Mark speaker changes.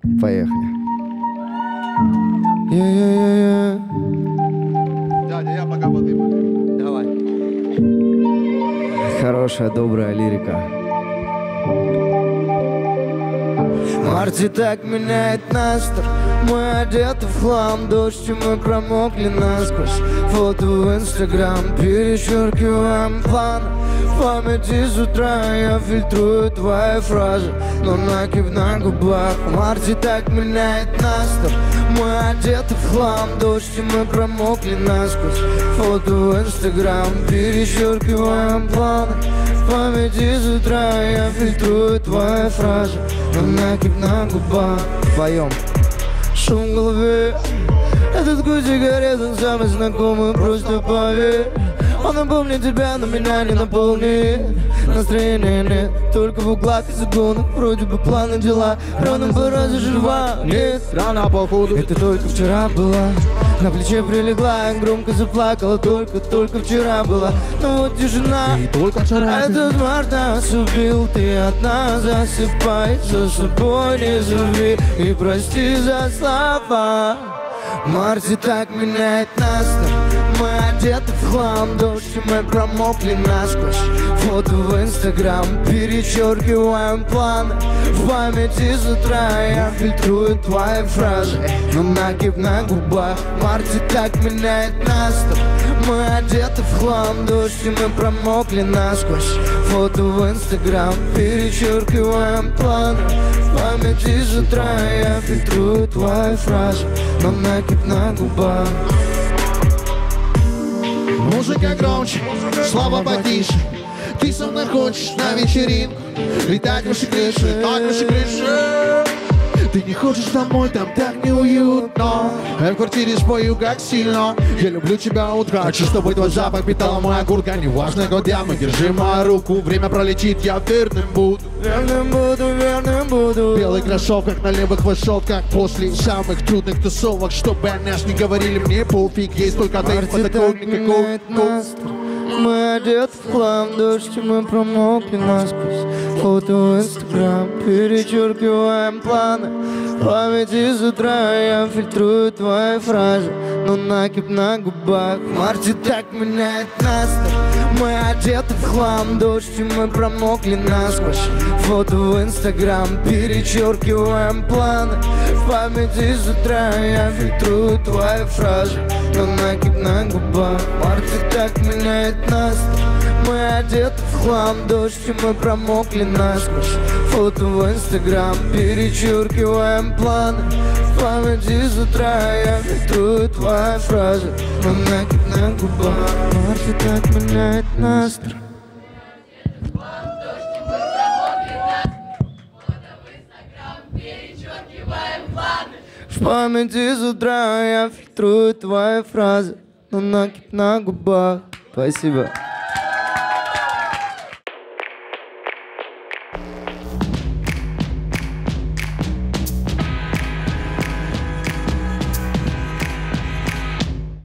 Speaker 1: Поехали. Я-я-я-я.
Speaker 2: Дядя, я пока воды попью.
Speaker 1: Давай. Хорошая, добрая лирика. Марти так меняет настроь. Мы одеты в хлам, дождь, и мы промокли насквозь. Фото в Инстаграм, перечеркиваем планы. В памяти с утра я фильтрую твои фразы, но накид на губах. Марти так меняет настрой. Мы одеты в хлам, дождь, и мы промокли насквозь. Фото в Инстаграм, перечеркиваем планы. В памяти с утра я фильтрую твои фразы, но накид на губах. Поем. Шум в голове. Этот гусь сигарет, он самый знакомый, просто поверь. Он напомнит тебя, но меня не наполнит. Настроения нет, только в углах и загонах. Вроде бы планы, дела, рано пора заживать. Нет, рано походу, это только вчера была. На плече прилегла, я громко заплакала. Только вчера была, но вот тишина.
Speaker 2: И только вчера.
Speaker 1: Этот март нас убил, ты одна засыпай. За собой не зови и прости за слова. Марти так меняет настрой. Мы одеты в хлам, дождь, и мы промокли насквозь. Фото в Инстаграм, перечеркиваем планы. В памяти с утра я фильтрую твои фразы, но накид на губах. Марти так меняет настрой. Мы одеты в хлам, дождь, и мы промокли насквозь. Фото в Инстаграм, перечеркиваем планы. В памяти с утра я фильтрую твои фразы, но накид на губах.
Speaker 2: Музыка громче, слава потише. Ты со мной хочешь на вечеринку летать выше крыши, летать выше крыши. Ты не хочешь домой, там так неуютно. Я в квартире спою как сильно. Я люблю тебя утро, хочу, чтобы твой запах питала моя куртка. Неважно, где мы, держи мою руку. Время пролетит, я верным буду.
Speaker 1: Верным буду, верным буду.
Speaker 2: Белый кроссовках на левых высотках. После самых трудных тусовок, чтобы о нас не говорили, мне пофиг. Есть только ты, подоконник, никакого.
Speaker 1: Мы одеты в хлам, дождь, и мы промокли насквозь. Фото в Инстаграм, перечеркиваем планы. В памяти с утра я фильтрую твои фразы, но накид на губах. Марти так меняет настрой. Мы одеты в хлам, дождь, и мы промокли насквозь. Фото в Инстаграм, перечеркиваем планы. В памяти с утра я фильтрую твои фразы, но накид на губах. Марти так меняет настрой. Мы одеты в хлам, дождь, и мы промокли насквозь. Фото в Инстаграм, перечеркиваем планы. В памяти с утра я фильтрую твои фразы, но накид на губах. Марти так меняет настрой. В памяти с утра я фильтрую твои фразы, но накид на губах. Спасибо.